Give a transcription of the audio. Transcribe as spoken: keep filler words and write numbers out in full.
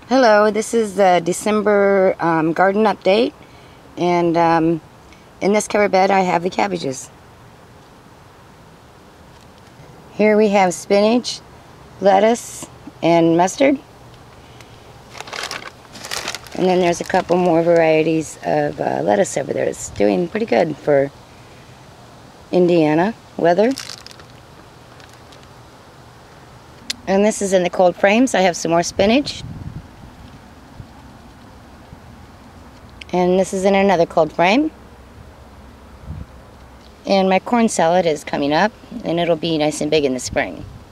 Hello, this is the December um, garden update, and um, in this cover bed I have the cabbages. Here we have spinach, lettuce, and mustard. And then there's a couple more varieties of uh, lettuce over there. It's doing pretty good for Indiana weather. And this is in the cold frames. I have some more spinach. And this is in another cold frame. And my corn salad is coming up, and it'll be nice and big in the spring.